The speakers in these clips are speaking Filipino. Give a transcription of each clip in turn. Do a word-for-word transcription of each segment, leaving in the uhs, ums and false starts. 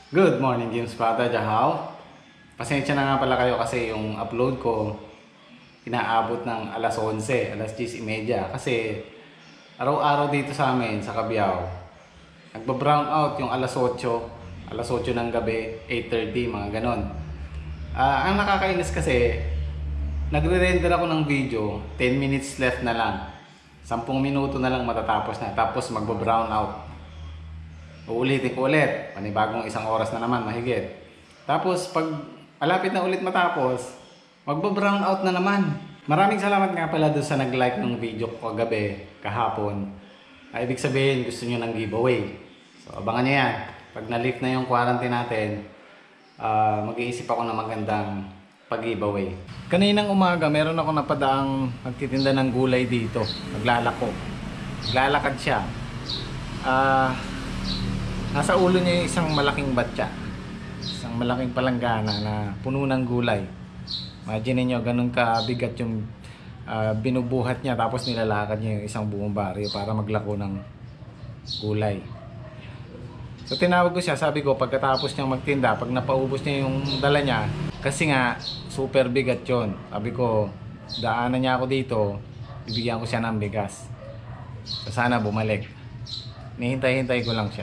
Good morning, James Pata, Jahaw. Pasensya na nga pala kayo kasi yung upload ko inaabot ng alas onse, alas diyes trenta kasi araw-araw dito sa amin sa Cabiao nagba-brown out yung alas otso, alas otso ng gabi, eight thirty, mga ganon. Uh, ang nakakainis kasi nagre-render ako ng video, ten minutes left na lang, ten minuto na lang matatapos na, tapos magba-brown out. Uulitin ko ulit, panibagong isang oras na naman mahigit. Tapos pag malapit na ulit matapos, magba-brown out na naman. Maraming salamat nga pala doon sa nag-like ng video ko kagabi, kahapon. Ay, ibig sabihin gusto nyo ng giveaway. So abangan nyo yan. Pag na-lift na yung quarantine natin, uh, mag-iisip ako ng magandang pag-giveaway. Kaninang umaga meron ako napadaang magtitinda ng gulay dito. Naglalako. Naglalakad siya. Ah... Uh, Nasa ulo niya yung isang malaking batya. Isang malaking palanggana na puno ng gulay. Imagine niyo ganun kabigat yung uh, binubuhat niya, tapos nilalakad niya yung isang buong baryo para maglako ng gulay. So tinawag ko siya, sabi ko pagkatapos niyang magtinda, pag napaubos niya yung dala niya, kasi nga super bigat yon. Sabi ko, daanan niya ako dito, bibigyan ko siya ng bigas. So sana bumalik. Nihintay-hintay ko lang siya.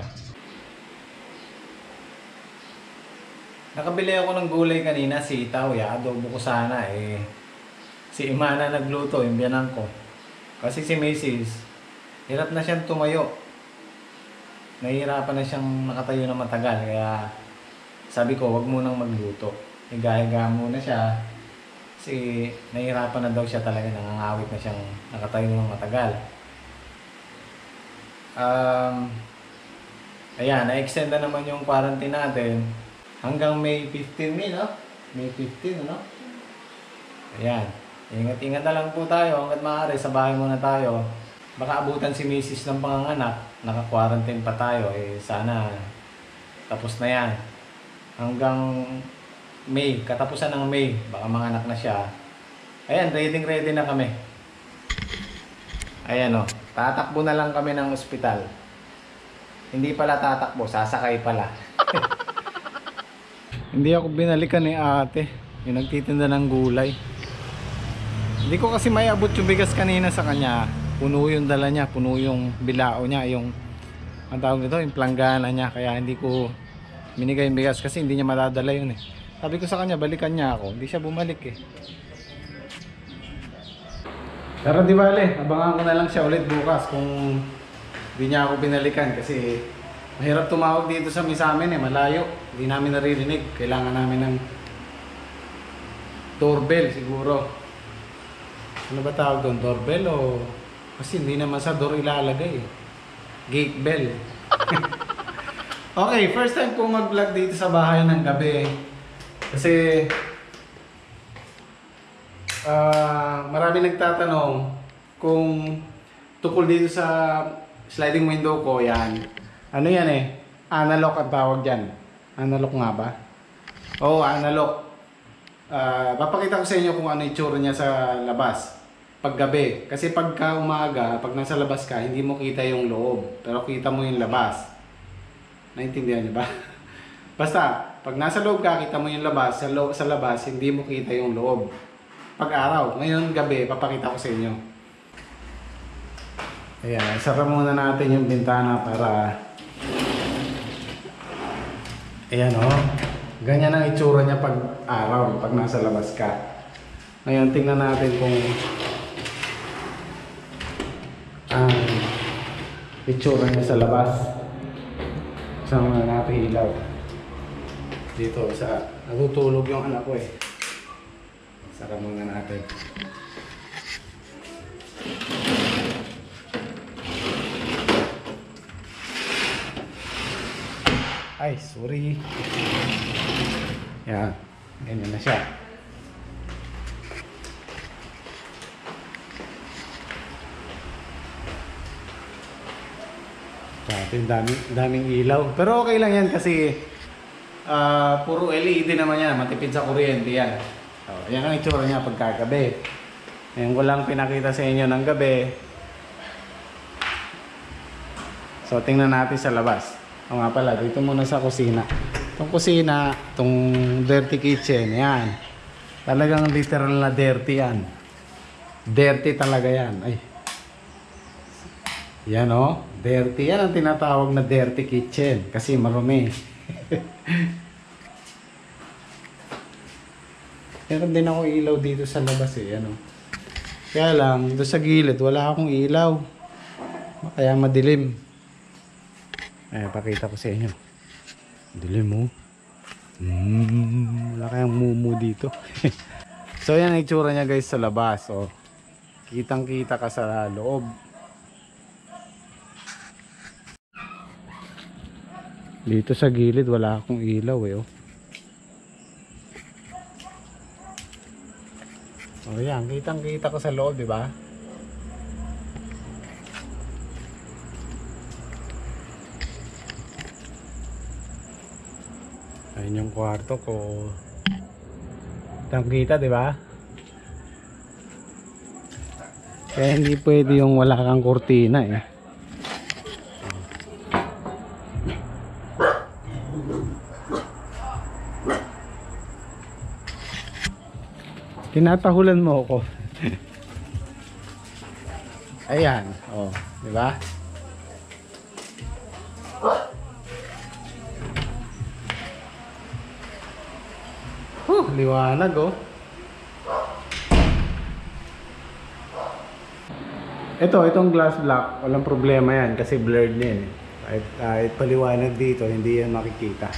Nakabili ako ng gulay kanina, sitaw, ya, adobo ko sana eh. Si Imana nagluto, yung biyanan ko. Kasi si Macy's, hirap na siyang tumayo. Nahihirapan na siyang nakatayo na matagal, kaya sabi ko, wag munang magluto. Higa-higa muna siya. Kasi nahihirapan na daw siya talaga, nangangawit na siyang nakatayo ng matagal. Um, ayan, na-extend na naman yung quarantine natin. Hanggang May fifteen, May, no? May fifteen, ano? Ayan. Ingat-ingat na lang po tayo. Hanggat maaari, sa bahay muna tayo. Baka abutan si Missus ng panganganak. Naka-quarantine pa tayo. Eh, sana tapos na yan. Hanggang May. Katapusan ng May. Baka manganak na siya. Ayan, ready-ready na kami. Ayan, o. Tatakbo na lang kami ng ospital. Hindi pala tatakbo. Sasakay pala. Hindi ako binalikan ni ate, yung nagtitinda ng gulay. Hindi ko kasi may abot yung bigas kanina sa kanya. Puno yung dala niya, puno yung bilao niya, yung ang tawag nito, yung planggana niya. Kaya hindi ko binigay yung bigas kasi hindi niya madadala yun eh. Sabi ko sa kanya, balikan niya ako. Hindi siya bumalik eh. Pero di bale, abangan ko na lang siya ulit bukas kung hindi niya ako binalikan kasi mahirap tumawag dito sa misamin eh, malayo. Hindi namin naririnig. Kailangan namin ng doorbell siguro. Ano ba tawag doon? Doorbell o... Kasi hindi naman sa door ilalagay eh. Gate bell. Okay, first time ko mag-vlog dito sa bahay ng gabi. Kasi... Uh, marami nagtatanong kung tukol dito sa sliding window ko, yan. Ano yan eh? Analog ang tawag dyan. Analog nga ba? Oo, oh, analog. Uh, papakita ko sa inyo kung ano itsura niya sa labas. Paggabi. Kasi pagka umaga, pag nasa labas ka, hindi mo kita yung loob. Pero kita mo yung labas. Naintindihan niyo ba? Basta, pag nasa loob ka, kita mo yung labas. Sa, loob, sa labas, hindi mo kita yung loob. Pag araw. Ngayon gabi, papakita ko sa inyo. Ayan, sara muna natin yung bintana para... Ayan o. Oh. Ganyan ang itsura niya pag araw, pag nasa labas ka. Ngayon, tingnan natin kung ang um, itsura niya sa labas. Saan muna natin ilaw. Dito, sa natutulog yung anak ko eh. Sara muna natin. Ay, sorry. Yan. Ganyan na siya. Dati daming, daming ilaw. Pero okay lang yan kasi uh, puro L E D naman yan. Matipid sa kuryente yan. So, yan ang itsura niya pagkagabi. Ngayon ko lang pinakita sa inyo ng gabi. So tingnan natin sa labas. O nga pala, dito muna sa kusina. Itong kusina, itong dirty kitchen, yan. Talagang literal na dirty yan. Dirty talaga yan. Ay. Yan o, oh, dirty. Yan ang tinatawag na dirty kitchen. Kasi marumi. Meron din ako ilaw dito sa labas eh. Ano. Kaya lang, doon sa gilid, wala akong ilaw. Kaya madilim. Ay, pakita ko sa inyo. Dilim mo. Mm, wala kayang mumu dito. So yan ang itsura niya guys sa labas. Oh. Kitang kita ka sa loob. Dito sa gilid wala akong ilaw eh. Oh. Oh yan, kitang kita ko sa loob, di ba? Ayun yung kwarto ko. Kitang kita, di ba? Kaya hindi pwede yung wala kang kurtina eh. Tinatahulan mo ako. Ayan, oh, di ba? Huh, liwanag oh. Ito, itong glass block, walang problema yan kasi blurred na yan. Kahit, kahit paliwanag dito, hindi yan makikita.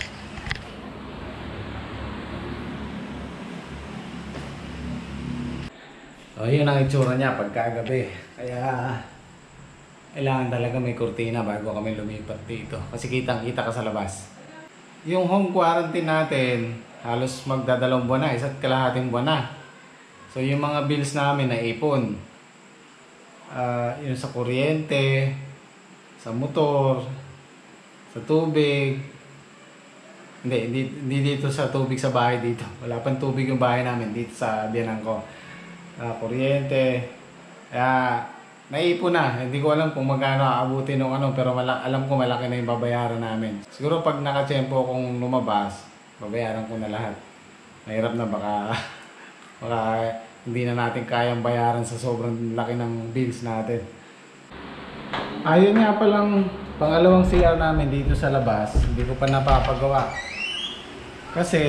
So, yun ang itsura niya pagkagabi. Kaya, kailangan talaga may kurtina bago kami lumipat dito. Kasi kitang-kita ka sa labas. Yung home quarantine natin, halos magdadalawang buwan na, isa't kalahating buwan na. So, yung mga bills namin na ipon. Uh, yun sa kuryente, sa motor, sa tubig. Hindi, hindi, hindi dito sa tubig sa bahay dito. Wala pang tubig yung bahay namin dito sa biyanan ko. Uh, kuryente, kaya naipon na. Hindi ko alam kung magkano aabutin ng ano, pero malaki, alam ko malaki na yung babayaran namin. Siguro pag nakatsempo kong lumabas, babayaran ko na lahat. Mahirap na baka, baka hindi na natin kayang bayaran sa sobrang laki ng bills natin. Ayun nga palang pangalawang C R namin dito sa labas, hindi ko pa napapagawa. Kasi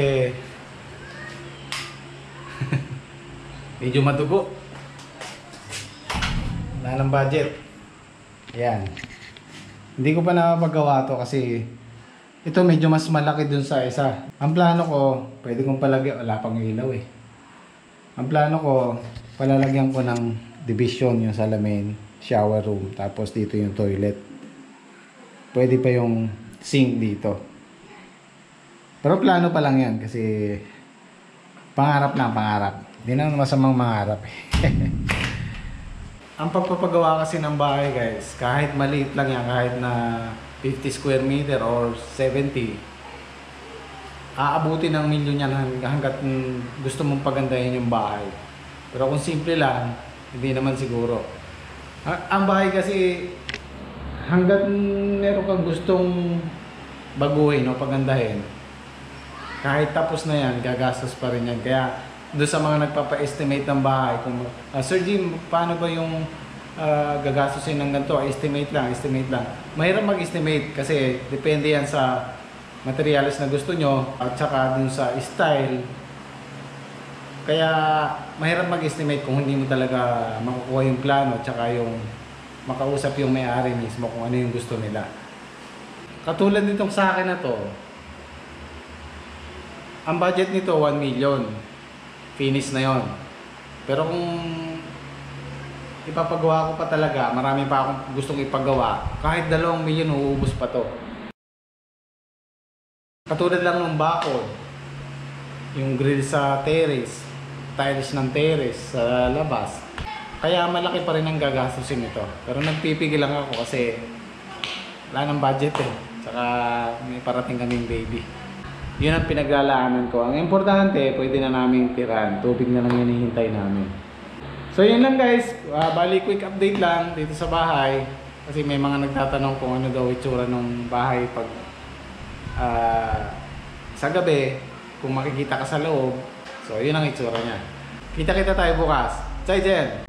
medyo madugo. Wala ng budget. Ayan. Hindi ko pa napapagawa to kasi ito medyo mas malaki dun sa isa. Ang plano ko, pwede kong palagyan, wala pang ilaw eh. Ang plano ko, palalagyan ko ng division yung salamin, shower room, tapos dito yung toilet. Pwede pa yung sink dito. Pero plano pa lang yan kasi pangarap na pangarap. Hindi na masamang mangarap eh. Ang pagpapagawa kasi ng bahay guys, kahit maliit lang yan, kahit na fifty square meter or seventy, aabutin ng milyon yan hanggat gusto mong pagandahin yung bahay. Pero kung simple lang, hindi naman siguro. Ang bahay kasi, hanggat meron kang gustong baguhin o pagandahin, kahit tapos na yan, gagastos pa rin yan. Kaya doon sa mga nagpapa-estimate ng bahay, kung uh, Sir Jim, paano ba yung uh, gagastusin ng ganito? Estimate lang, estimate lang. Mahirap mag-estimate kasi depende yan sa materials na gusto nyo at saka dun sa style. Kaya mahirap mag-estimate kung hindi mo talaga makukuha yung plano at saka yung makausap yung may-ari mismo kung ano yung gusto nila. Katulad nitong sa akin na to, ang budget nito one million. Finish na yon. Pero kung ipapagawa ko pa talaga, marami pa akong gustong ipagawa, kahit dalawang milyon uubos pa to. Katulad lang ng bakod, yung grill sa terrace, tiles ng terrace sa labas. Kaya malaki pa rin ang gagastusin nito. Pero nagpipigil lang ako kasi wala ng budget eh. Tsaka may parating kaming baby. Yun ang pinaglalaanan ko. Ang importante, pwede na namin tiran. Tubig na lang yung hinihintay namin. So yun lang guys. Uh, bali quick update lang dito sa bahay. Kasi may mga nagtatanong kung ano daw itsura ng bahay pag uh, sa gabi, kung makikita ka sa loob, so yun ang itsura niya. Kita-kita tayo bukas. Zaijian!